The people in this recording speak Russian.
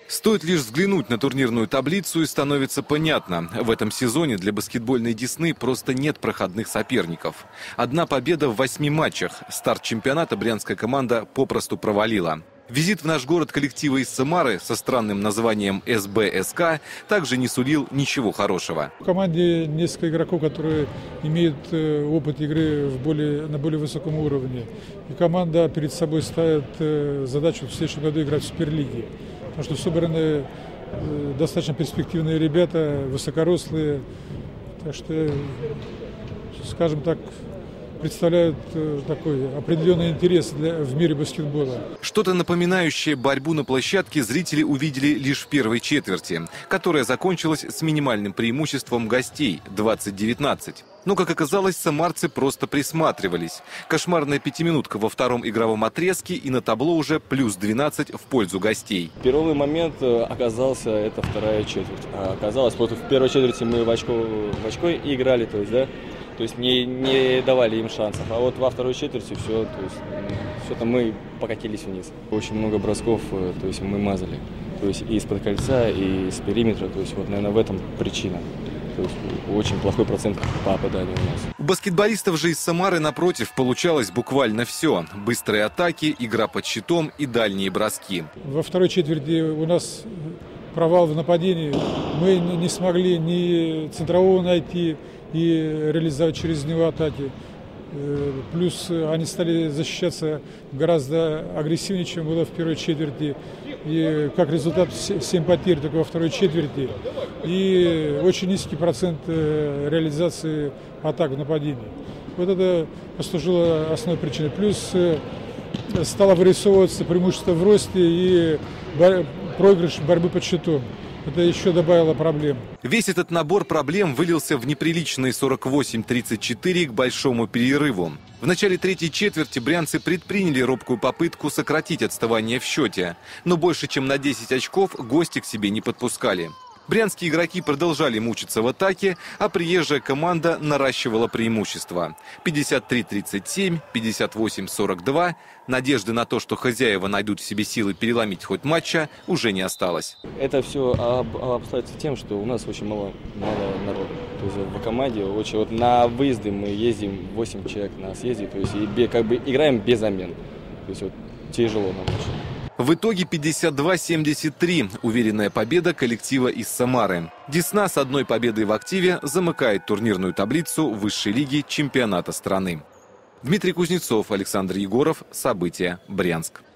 Стоит лишь взглянуть на турнирную таблицу, и становится понятно. В этом сезоне для баскетбольной Десны просто нет проходных соперников. Одна победа в 8 матчах. Старт чемпионата брянская команда попросту провалила. Визит в наш город коллектива из Самары со странным названием СБСК также не сулил ничего хорошего. В команде несколько игроков, которые имеют опыт игры на более высоком уровне. И команда перед собой ставит задачу в следующем году играть в Суперлиге. Потому что собраны достаточно перспективные ребята, высокорослые. Так что, скажем так, представляют такой определенный интерес в мире баскетбола. Что-то напоминающее борьбу на площадке зрители увидели лишь в первой четверти, которая закончилась с минимальным преимуществом гостей – 20-19. Но, как оказалось, самарцы просто присматривались. Кошмарная пятиминутка во втором игровом отрезке, и на табло уже плюс 12 в пользу гостей. Первый момент оказался это вторая четверть. Оказалось, против первой четверти мы в очко играли, то есть не давали им шансов. А вот во второй четверти все-то мы покатились вниз. Очень много бросков, то есть мы мазали. То есть и из-под кольца, и с периметра. То есть вот, наверное, в этом причина. То есть очень плохой процент попадания у нас. У баскетболистов же из Самары, напротив, получалось буквально все. Быстрые атаки, игра под щитом и дальние броски. Во второй четверти у нас провал в нападении. Мы не смогли ни центрового найти и реализовать через него атаки. Плюс они стали защищаться гораздо агрессивнее, чем было в первой четверти. И как результат 7 потерь только во второй четверти. И очень низкий процент реализации атак в нападении. Вот это послужило основной причиной. Плюс стало вырисовываться преимущество в росте и проигрыш борьбы под щитом. Это еще добавило проблем. Весь этот набор проблем вылился в неприличные 48-34 к большому перерыву. В начале третьей четверти брянцы предприняли робкую попытку сократить отставание в счете. Но больше чем на 10 очков гости к себе не подпускали. Брянские игроки продолжали мучиться в атаке, а приезжая команда наращивала преимущество. 53-37, 58-42. Надежды на то, что хозяева найдут в себе силы переломить ход матча, уже не осталось. Это все обстоится тем, что у нас очень мало народу. То есть в команде вот на выезды мы ездим, 8 человек на съезде, то есть играем без замен. То есть тяжело нам очень. В итоге 52-73. Уверенная победа коллектива из Самары. Десна с одной победой в активе замыкает турнирную таблицу высшей лиги чемпионата страны. Дмитрий Кузнецов, Александр Егоров. События. Брянск.